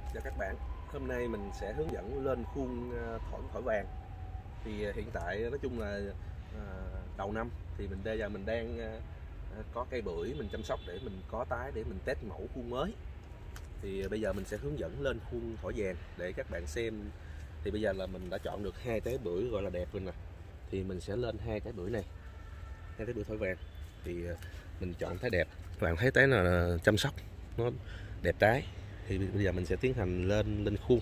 Chào các bạn, hôm nay mình sẽ hướng dẫn lên khuôn thỏi vàng. Thì hiện tại nói chung là đầu năm thì bây giờ mình đang có cây bưởi mình chăm sóc để mình có tái để mình test mẫu khuôn mới. Thì bây giờ mình sẽ hướng dẫn lên khuôn thỏi vàng để các bạn xem. Thì bây giờ là mình đã chọn được hai trái bưởi gọi là đẹp rồi nè. Thì mình sẽ lên hai trái bưởi này, hai trái bưởi thỏi vàng. Thì mình chọn trái đẹp, các bạn thấy trái nào là chăm sóc nó đẹp trái. Thì bây giờ mình sẽ tiến hành lên khuôn.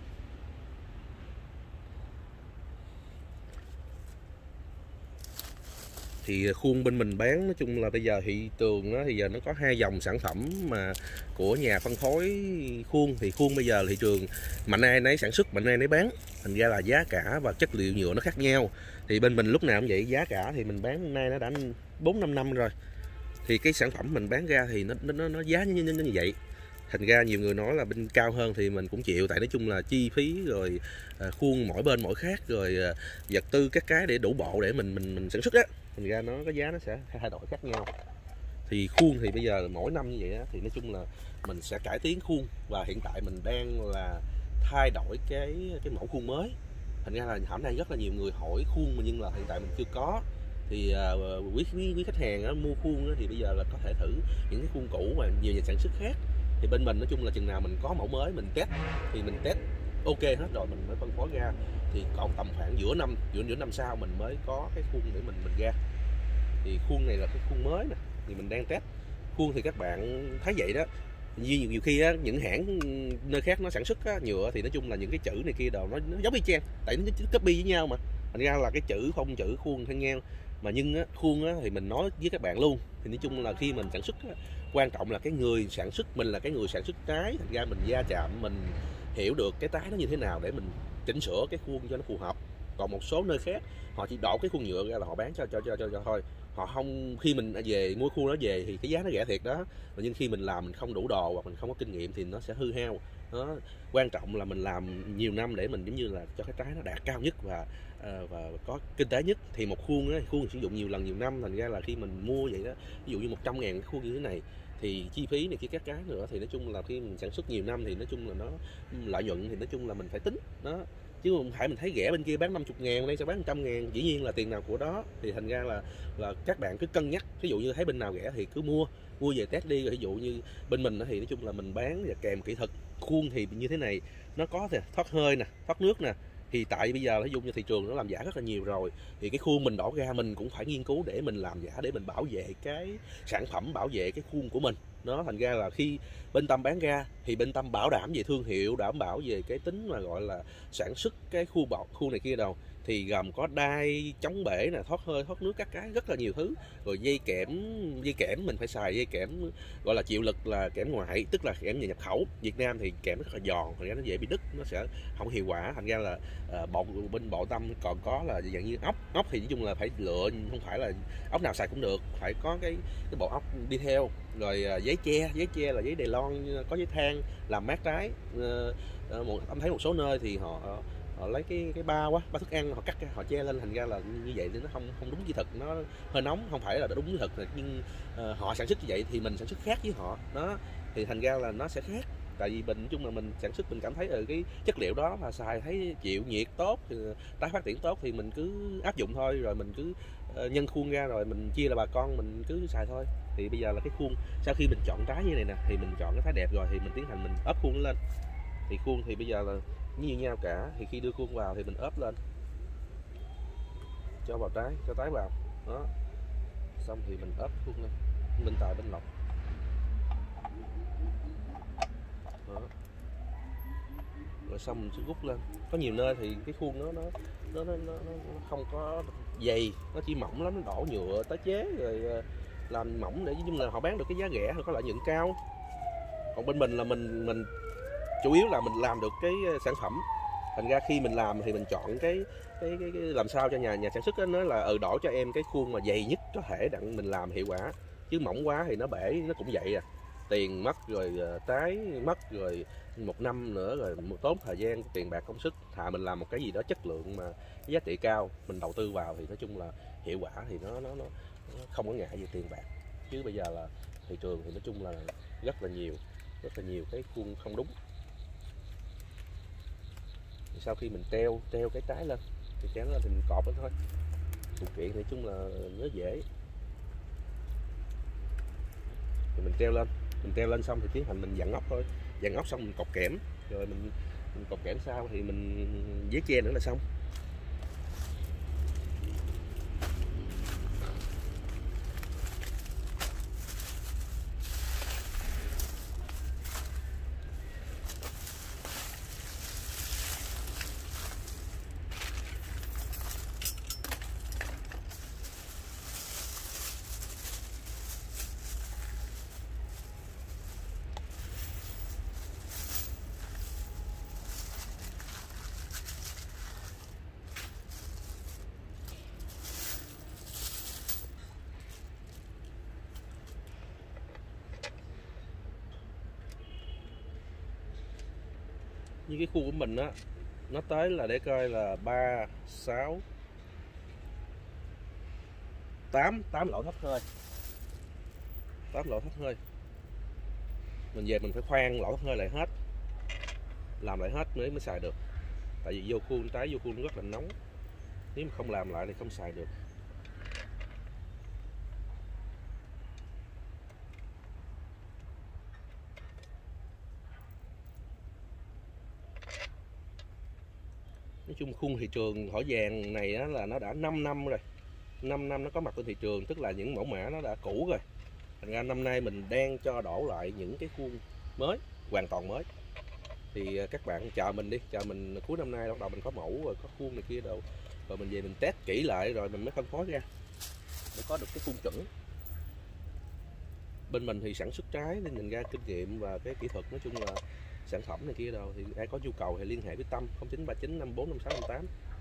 Thì khuôn bên mình bán nói chung là bây giờ thị trường đó, thì giờ nó có hai dòng sản phẩm mà của nhà phân phối khuôn. Thì khuôn bây giờ thị trường mạnh ai nấy sản xuất, mạnh ai nấy bán, thành ra là giá cả và chất liệu nhựa nó khác nhau. Thì bên mình lúc nào cũng vậy, giá cả thì mình bán nay nó đã 4-5 năm rồi, thì cái sản phẩm mình bán ra thì nó giá như vậy. Thành ra nhiều người nói là bên cao hơn thì mình cũng chịu, tại nói chung là chi phí rồi khuôn mỗi bên mỗi khác, rồi vật tư các cái để đủ bộ để mình sản xuất á, thành ra nó cái giá nó sẽ thay đổi khác nhau. Thì khuôn thì bây giờ mỗi năm như vậy á, thì nói chung là mình sẽ cải tiến khuôn, và hiện tại mình đang là thay đổi cái mẫu khuôn mới. Thành ra là hôm nay rất là nhiều người hỏi khuôn nhưng là hiện tại mình chưa có. Thì quý khách hàng á, mua khuôn á, thì bây giờ là có thể thử những cái khuôn cũ mà nhiều nhà sản xuất khác. Thì bên mình nói chung là chừng nào mình có mẫu mới mình test thì mình test ok hết rồi mình mới phân phối ra. Thì còn tầm khoảng giữa năm sau mình mới có cái khuôn để mình ra. Thì khuôn này là cái khuôn mới nè, thì mình đang test khuôn. Thì các bạn thấy vậy đó, nhiều khi á, những hãng nơi khác nó sản xuất á, nhựa thì nói chung là những cái chữ này kia đồ nó giống y chang, tại nó copy với nhau mà, thành ra là cái chữ phông chữ khuôn khác nhau. Mà nhưng á, khuôn á, thì mình nói với các bạn luôn, thì nói chung là khi mình sản xuất á, quan trọng là cái người sản xuất, mình là cái người sản xuất trái, thành ra mình va chạm mình hiểu được cái tái nó như thế nào để mình chỉnh sửa cái khuôn cho nó phù hợp. Còn một số nơi khác họ chỉ đổ cái khuôn nhựa ra là họ bán cho thôi, họ không, khi mình về mua khuôn nó về thì cái giá nó rẻ thiệt đó, nhưng khi mình làm mình không đủ đồ hoặc mình không có kinh nghiệm thì nó sẽ hư hao đó. Quan trọng là mình làm nhiều năm để mình giống như là cho cái trái nó đạt cao nhất và có kinh tế nhất. Thì một khuôn á, khuôn sử dụng nhiều lần nhiều năm, thành ra là khi mình mua vậy đó, ví dụ như 100.000 cái khuôn như thế này thì chi phí này kia các cái nữa, thì nói chung là khi mình sản xuất nhiều năm thì nói chung là nó lợi nhuận thì nói chung là mình phải tính đó, chứ không phải mình thấy rẻ bên kia bán 50.000 đây sẽ bán 100.000, dĩ nhiên là tiền nào của đó. Thì thành ra là các bạn cứ cân nhắc, ví dụ như thấy bên nào rẻ thì cứ mua về test đi. Rồi ví dụ như bên mình thì nói chung là mình bán và kèm kỹ thuật khuôn thì như thế này, nó có thể thoát hơi nè, thoát nước nè. Thì tại bây giờ ví dụ như thị trường nó làm giả rất là nhiều rồi, thì cái khuôn mình đổ ra mình cũng phải nghiên cứu để mình làm giả, để mình bảo vệ cái sản phẩm, bảo vệ cái khuôn của mình đó. Thành ra là khi bên Tâm bán ra thì bên Tâm bảo đảm về thương hiệu, đảm bảo về cái tính mà gọi là sản xuất cái khuôn này kia đâu, thì gồm có đai chống bể nè, thoát hơi thoát nước các cái rất là nhiều thứ. Rồi dây kẽm mình phải xài dây kẽm gọi là chịu lực, là kẽm ngoại, tức là kẽm nhà nhập khẩu. Việt Nam thì kẽm rất là giòn, thành ra nó dễ bị đứt, nó sẽ không hiệu quả. Thành ra là bên bộ Tâm còn có là dạng như ốc thì nói chung là phải lựa, không phải là ốc nào xài cũng được, phải có cái bộ ốc đi theo. Rồi giấy che là giấy đài lon có giấy than làm mát trái. Anh thấy một số nơi thì họ lấy cái ba thức ăn họ cắt ra họ che lên, thành ra là như vậy thì nó không đúng kỹ thuật, nó hơi nóng, không phải là đúng kỹ thuật. Nhưng họ sản xuất như vậy thì mình sản xuất khác với họ đó, thì thành ra là nó sẽ khác. Tại vì mình nói chung là mình sản xuất mình cảm thấy cái chất liệu đó là xài thấy chịu nhiệt tốt, thì tái phát triển tốt thì mình cứ áp dụng thôi. Rồi mình cứ nhân khuôn ra rồi mình chia là bà con mình cứ xài thôi. Thì bây giờ là cái khuôn, sau khi mình chọn trái như này nè thì mình chọn cái thái đẹp rồi thì mình tiến hành mình ốp khuôn lên. Thì khuôn thì bây giờ là như nhau cả, thì khi đưa khuôn vào thì mình ốp lên, cho vào trái, cho tái vào đó, xong thì mình ốp khuôn lên bên tài bên lọc đó. Rồi xong mình sẽ rút lên. Có nhiều nơi thì cái khuôn nó không có dày, nó chỉ mỏng lắm, nó đổ nhựa tái chế rồi làm mỏng để nhưng là họ bán được cái giá rẻ, có lợi nhuận cao. Còn bên mình là mình chủ yếu là mình làm được cái sản phẩm, thành ra khi mình làm thì mình chọn cái làm sao cho nhà sản xuất nó là đổ cho em cái khuôn mà dày nhất có thể đặng mình làm hiệu quả, chứ mỏng quá thì nó bể nó cũng vậy à, tiền mất rồi trái mất rồi 1 năm nữa rồi tốn thời gian tiền bạc công sức. Thà mình làm một cái gì đó chất lượng mà giá trị cao mình đầu tư vào thì nói chung là hiệu quả thì nó không có ngại về tiền bạc. Chứ bây giờ là thị trường thì nói chung là rất là nhiều cái khuôn không đúng. Sau khi mình treo cái trái lên thì treo lên thì mình cọp nó thôi. Phụ kiện thì chung là nó dễ. Thì mình treo lên xong thì tiến hành mình dặn ốc thôi. Dặn ốc xong mình cột kẽm, rồi mình cột kẽm sau thì mình dán che nữa là xong. Như cái khu của mình á, nó tới là để coi là 3, 6, 8 lỗ thoát hơi. 8 lỗ thoát hơi. Mình về mình phải khoan lỗ thoát hơi lại hết, làm lại hết mới xài được. Tại vì vô khuôn, tái vô khuôn rất là nóng, nếu mà không làm lại thì không xài được. Nói chung khuôn thị trường thỏi vàng này á, là nó đã 5 năm rồi. 5 năm nó có mặt trên thị trường, tức là những mẫu mã nó đã cũ rồi. Thành ra năm nay mình đang cho đổ lại những cái khuôn mới, hoàn toàn mới. Thì các bạn chờ mình đi, chờ mình cuối năm nay bắt đầu mình có mẫu rồi, có khuôn này kia đâu. Rồi mình về mình test kỹ lại rồi mình mới phân phối ra để có được cái khuôn chuẩn. Bên mình thì sản xuất trái nên mình ra kinh nghiệm và cái kỹ thuật, nói chung là sản phẩm này kia đâu thì ai có nhu cầu thì liên hệ với Tâm 0939 54 56 58.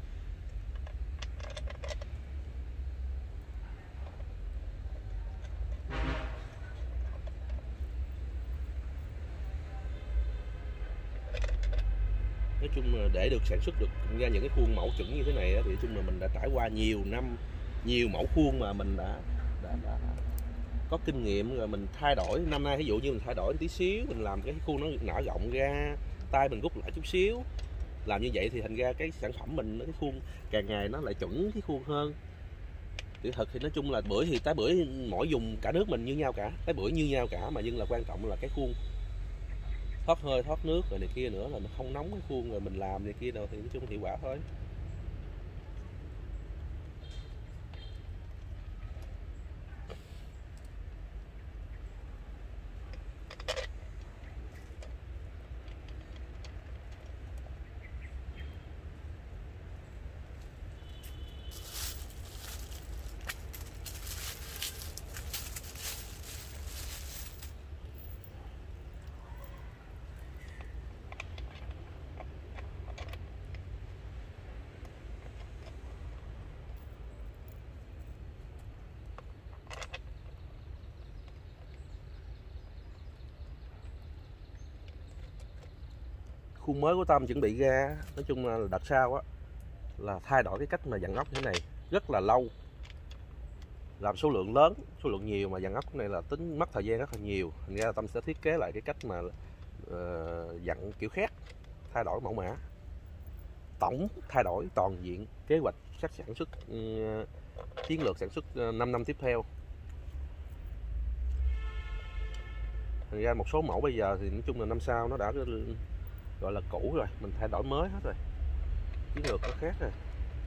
Nói chung là để được sản xuất được ra những cái khuôn mẫu chuẩn như thế này thì nói chung là mình đã trải qua nhiều năm, nhiều mẫu khuôn mà mình đã có kinh nghiệm rồi. Mình thay đổi năm nay, ví dụ như mình thay đổi tí xíu, mình làm cái khuôn nó nở rộng ra, tay mình rút lại chút xíu, làm như vậy thì thành ra cái sản phẩm mình cái khuôn càng ngày nó lại chuẩn cái khuôn hơn. Kỹ thuật thì nói chung là bưởi thì tới bưởi mỗi vùng cả nước mình như nhau cả, tới bưởi như nhau cả, mà nhưng là quan trọng là cái khuôn thoát hơi thoát nước rồi này kia nữa, là nó không nóng cái khuôn rồi mình làm này kia đâu thì nói chung hiệu quả thôi. Khuôn mới của Tâm chuẩn bị ra, nói chung là đợt sau á là thay đổi cái cách mà dặn ốc như thế này rất là lâu, làm số lượng lớn, số lượng nhiều mà dặn ốc này là tính mất thời gian rất là nhiều. Thành ra là Tâm sẽ thiết kế lại cái cách mà dặn kiểu khác, thay đổi mẫu mã, tổng thay đổi toàn diện kế hoạch sản xuất, chiến lược sản xuất 5 năm tiếp theo. Thành ra một số mẫu bây giờ thì nói chung là năm sau nó đã gọi là cũ rồi, mình thay đổi mới hết rồi, chiến lược nó khác rồi.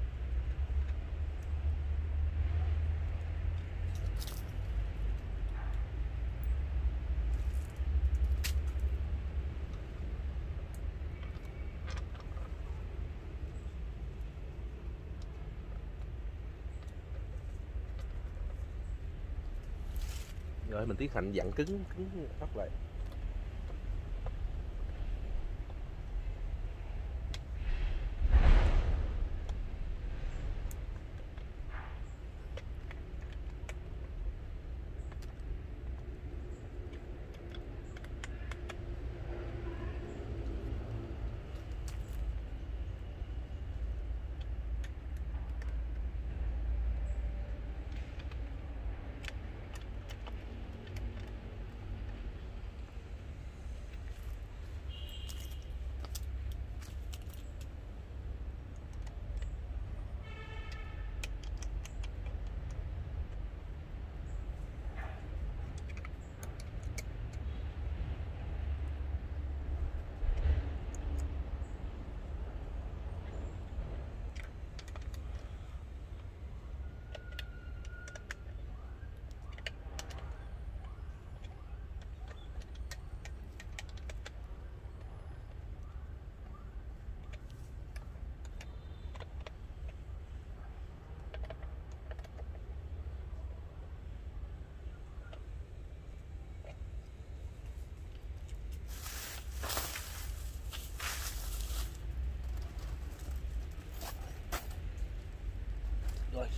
Rồi mình tiến hành dặn cứng ốc lại.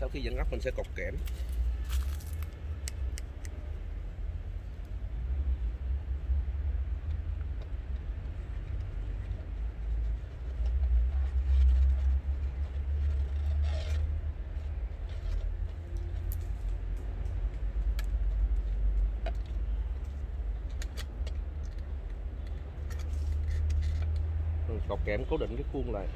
Sau khi dặn ốc mình sẽ cột kẽm. Cột kẽm cố định cái khuôn lại.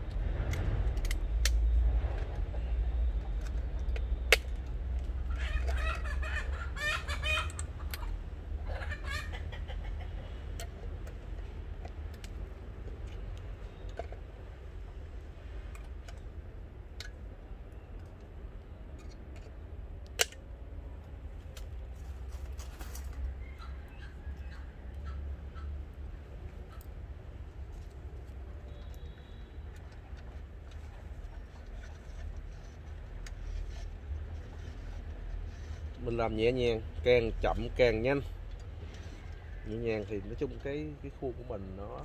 Mình làm nhẹ nhàng, càng chậm càng nhanh. Nhẹ nhàng thì nói chung cái khuôn của mình nó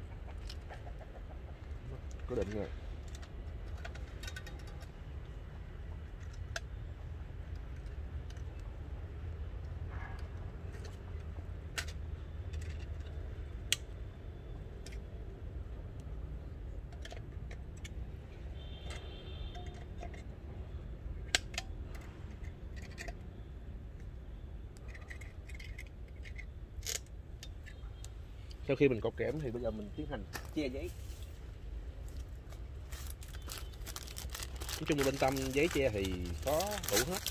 cố định rồi. Sau khi mình cột kẽm thì bây giờ mình tiến hành che giấy. Nói chung là bên Tâm giấy che thì có đủ hết.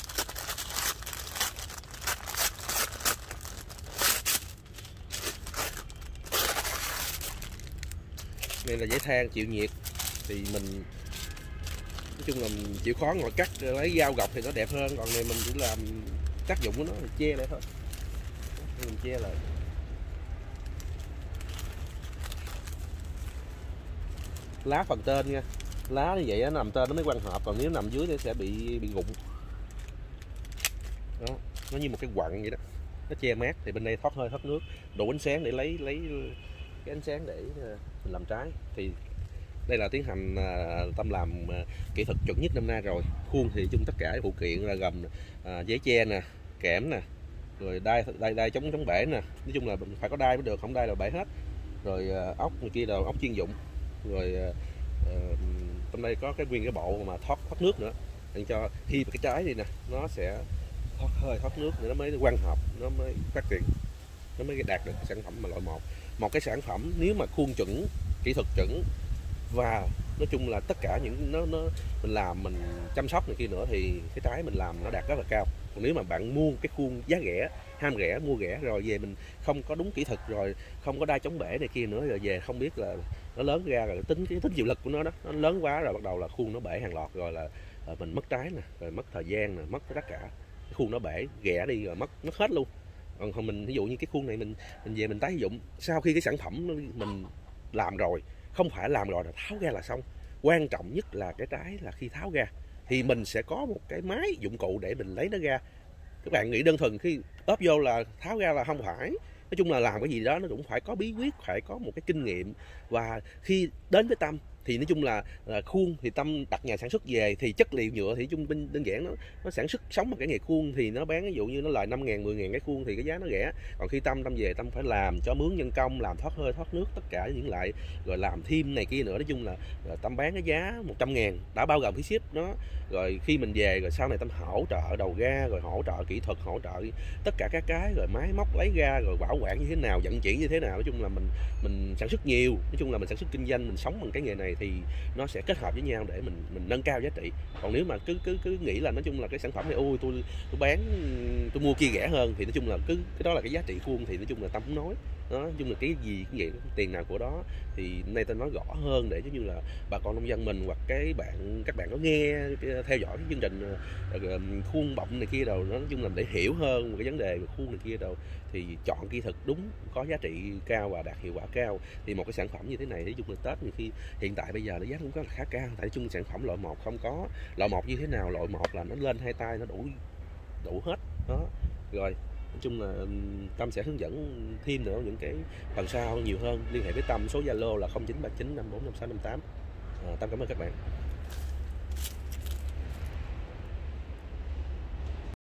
Đây là giấy than chịu nhiệt thì mình nói chung là mình chịu khó ngồi cắt lấy dao gọt thì nó đẹp hơn, còn này mình chỉ làm tác dụng của nó là che lại thôi. Mình che lại. Lá phần tên nha, lá như vậy nó nằm tên nó mới quang hợp, còn nếu nằm dưới thì sẽ bị rụng. Đó, nó như một cái quặng vậy đó, nó che mát thì bên đây thoát hơi thoát nước, đủ ánh sáng để lấy cái ánh sáng để mình làm trái. Thì đây là tiến hành Tâm làm kỹ thuật chuẩn nhất năm nay rồi. Khuôn thì chung tất cả phụ kiện là gồm giấy che nè, kẽm nè, rồi đai chống bể nè, nói chung là phải có đai mới được, không đai là bể hết. Rồi ốc này kia là ốc chuyên dụng. Rồi trong đây có nguyên cái bộ mà thoát nước nữa, để cho khi mà cái trái này nè nó sẽ thoát hơi thoát nước để nó mới quang hợp, nó mới phát triển, nó mới đạt được sản phẩm mà loại một cái sản phẩm nếu mà khuôn chuẩn, kỹ thuật chuẩn và nói chung là tất cả những mình làm, mình chăm sóc này kia nữa thì cái trái mình làm nó đạt rất là cao. Còn nếu mà bạn mua cái khuôn giá rẻ, ham rẻ, mua rẻ rồi về mình không có đúng kỹ thuật, rồi không có đai chống bể này kia nữa, rồi về không biết là nó lớn ra, rồi tính chịu lực của nó đó, nó lớn quá rồi bắt đầu là khuôn nó bể hàng loạt, rồi là mình mất trái nè, rồi mất thời gian nè, mất tất cả. Cái khuôn nó bể ghẻ đi rồi mất hết luôn. Còn mình ví dụ như cái khuôn này mình về mình tái sử dụng sau khi cái sản phẩm mình làm rồi, không phải làm rồi là tháo ra là xong. Quan trọng nhất là cái trái là khi tháo ra thì mình sẽ có một cái máy dụng cụ để mình lấy nó ra. Các bạn nghĩ đơn thuần khi ốp vô là tháo ra là không phải. Nói chung là làm cái gì đó nó cũng phải có bí quyết, phải có một cái kinh nghiệm. Và khi đến với Tâm thì nói chung là khuôn thì Tâm đặt nhà sản xuất về thì chất liệu nhựa thì chung đơn giản nó sản xuất sống bằng cái nghề khuôn thì nó bán ví dụ như nó lời 5.000 10.000 cái khuôn thì cái giá nó rẻ. Còn khi Tâm về Tâm phải làm cho mướn nhân công, làm thoát hơi thoát nước tất cả những lại, rồi làm thêm này kia nữa, nói chung là Tâm bán cái giá 100.000 đã bao gồm phí ship nó. Rồi khi mình về rồi sau này Tâm hỗ trợ đầu ra, rồi hỗ trợ kỹ thuật, hỗ trợ tất cả các cái, rồi máy móc lấy ra, rồi bảo quản như thế nào, vận chuyển như thế nào. Nói chung là mình sản xuất nhiều, nói chung là mình sản xuất kinh doanh, mình sống bằng cái nghề này thì nó sẽ kết hợp với nhau để mình nâng cao giá trị. Còn nếu mà cứ nghĩ là nói chung là cái sản phẩm này ôi tôi bán, tôi mua kia rẻ hơn thì nói chung là cái đó là cái giá trị khuôn thì nói chung là Tâm không nói. Đó, nói chung là cái gì cũng vậy, tiền nào của đó. Thì nay tôi nói rõ hơn để giống như là bà con nông dân mình hoặc các bạn có nghe theo dõi cái chương trình khuôn bọng này kia đâu, nói chung là để hiểu hơn một cái vấn đề về khuôn này kia đâu thì chọn kỹ thuật đúng, có giá trị cao và đạt hiệu quả cao. Thì một cái sản phẩm như thế này nói chung là Tết nhiều khi hiện tại bây giờ nó giá cũng có là khá cao, tại chung sản phẩm loại 1 không có. Loại 1 như thế nào, loại 1 là nó lên hai tay nó đủ hết đó. Rồi nói chung là Tâm sẽ hướng dẫn thêm nữa những cái phần sau nhiều hơn. Liên hệ với Tâm số Zalo là 0939545658. Tâm cảm ơn các bạn.